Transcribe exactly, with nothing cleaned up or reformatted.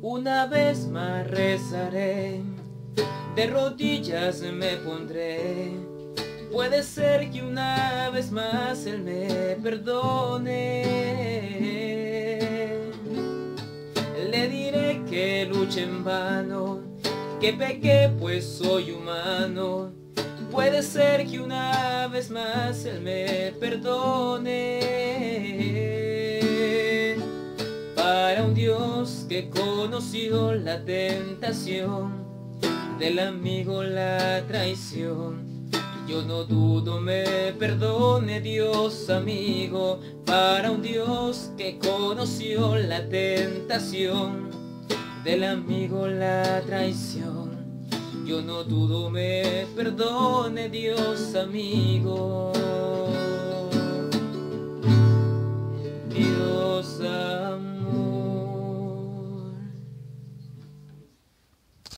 Una vez más rezaré, de rodillas me pondré. Puede ser que una vez más Él me perdone. Le diré que luche en vano, que pequé pues soy humano. Puede ser que una vez más Él me perdone. Para un Dios que conoció la tentación, del amigo la traición, yo no dudo me perdone Dios amigo. Para un Dios que conoció la tentación, del amigo la traición, yo no dudo me perdone Dios amigo.